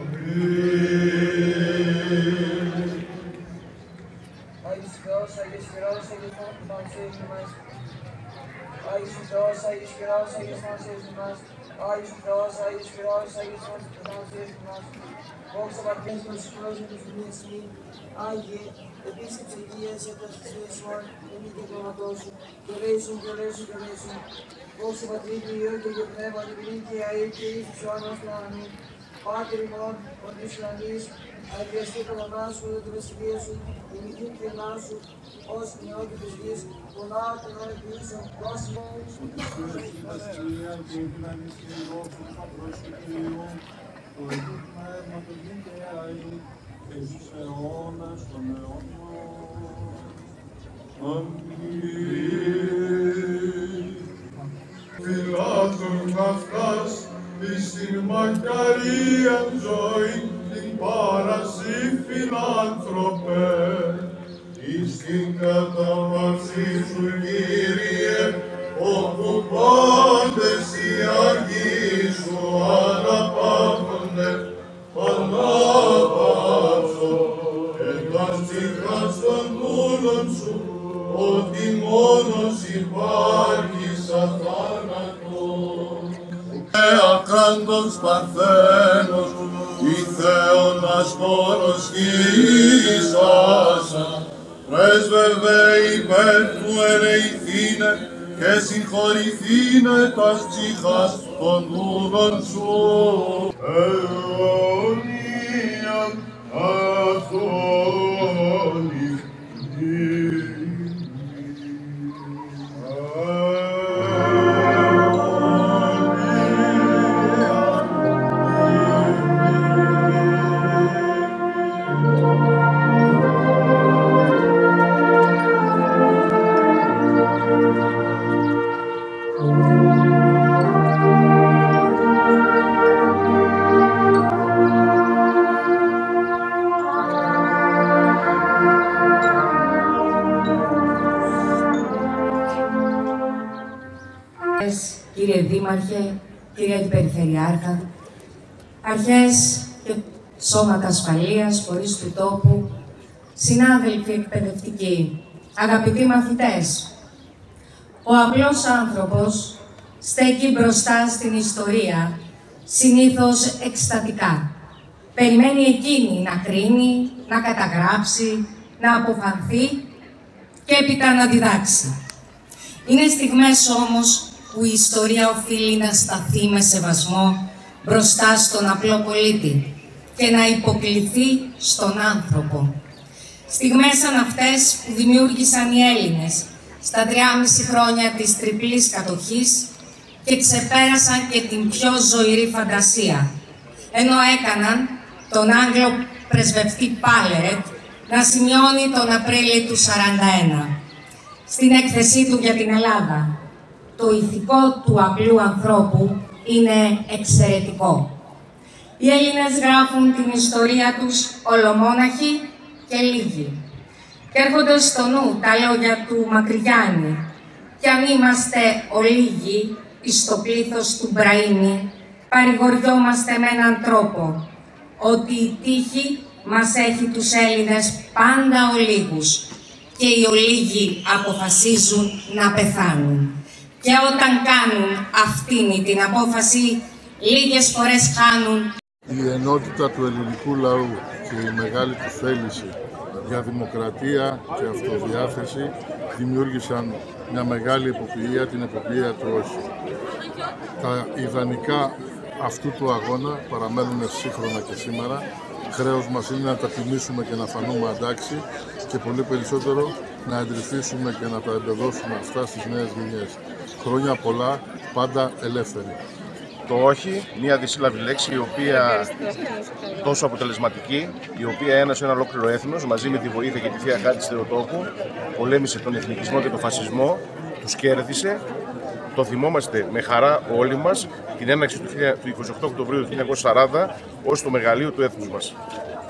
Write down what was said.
Άγιος Θεός, Άγιος Χειρός, Άγιος Πανσίος ημάς. Άγιος Θεός, Άγιος Χειρός, Άγιος Πανσίος ημάς. Άγιος Θεός, Άγιος Χειρός, Άγιος Πανσίος ημάς. Δόξα Πατρός μας, Χριστός με τους μήνες μη. Άγιε, επίσκεψε υγείας έτας της Ιησουάν, εμείς και κόμματός σου. Και ρέησουν, και ρέησουν, και ρέησουν. Δόξα Πατρί και Υιό και Υιό Πνεύμα, την πλήν και αή και εις του Ιωάννος του Ανανή. Πάτερ ημών, ον της ουρανής, αγιαστεί το όνομά σου, δε τη βασιλεία σου, η μυθή του θελά σου, ως νεότη της γης, πολλά των ορεποιήσεων, δώσει μόνους. Φιλάτων αυτάς, εις την μακαρίαν ζωή, την παρασύ φιλάνθρωπε, εις την καταβασή σου, Κύριε, όπου πάντες οι Αγίοι σου αναπαύονται, ανάπαυσο, εντάς ψυχάς των δούλων σου, ότι μόνος υπάρχεις αθάνατος. Ακράντος Παρθένος, η Θεόνας μόνος Κύρισασα, πρέσβευε υπέρ του ερεηθήνε και συγχωρηθήνε τας ψυχάς των δούλων σου. Αιώνια αθώνη. Κύριε Δήμαρχε, κύριε Αντιπεριφερειάρχα, αρχές και σώματα ασφαλείας, φορείς του τόπου, συνάδελφοι εκπαιδευτικοί, αγαπητοί μαθητές, ο απλός άνθρωπος στέκει μπροστά στην ιστορία, συνήθως εκστατικά. Περιμένει εκείνη να κρίνει, να καταγράψει, να αποφανθεί και έπειτα να διδάξει. Είναι στιγμές όμως που η ιστορία οφείλει να σταθεί με σεβασμό μπροστά στον απλό πολίτη και να υποκληθεί στον άνθρωπο. Στιγμές σαν αυτές που δημιούργησαν οι Έλληνες στα 3,5 χρόνια της τριπλής κατοχής και ξεπέρασαν και την πιο ζωηρή φαντασία, ενώ έκαναν τον Άγγλο πρεσβευτή Πάλερετ να σημειώνει τον Απρίλιο του 1941 στην έκθεσή του για την Ελλάδα. Το ηθικό του απλού ανθρώπου είναι εξαιρετικό. Οι Έλληνες γράφουν την ιστορία τους ολομόναχοι και λίγοι. Και έρχονται στο νου τα λόγια του Μακρυγιάννη. Κι αν είμαστε ολίγοι εις το πλήθος του Μπραήμι, παρηγοριόμαστε με έναν τρόπο, ότι η τύχη μας έχει τους Έλληνες πάντα ολίγους και οι ολίγοι αποφασίζουν να πεθάνουν. Και όταν κάνουν αυτήν την απόφαση, λίγες φορές χάνουν. Η ενότητα του ελληνικού λαού και η μεγάλη του θέληση για δημοκρατία και αυτοδιάθεση δημιούργησαν μια μεγάλη εποπλεία, την εποπλεία του όχι. Τα ιδανικά αυτού του αγώνα παραμένουν σύγχρονα και σήμερα. Χρέος μας είναι να τα τιμήσουμε και να φανούμε αντάξει και πολύ περισσότερο να εντρυφήσουμε και να τα εμπεδώσουμε αυτά στις νέες γενιές. Χρόνια πολλά, πάντα ελεύθεροι. Το όχι, μια δυσύλλαβη λέξη η οποία τόσο αποτελεσματική, η οποία ένωσε ένα ολόκληρο έθνος μαζί με τη βοήθεια και τη θεία χάρη της Θεοτόκου, πολέμησε τον εθνικισμό και τον φασισμό, τους κέρδισε. Το θυμόμαστε με χαρά όλοι μας την έναρξη του 28 Οκτωβρίου του 1940 ως το μεγαλείο του έθνους μας.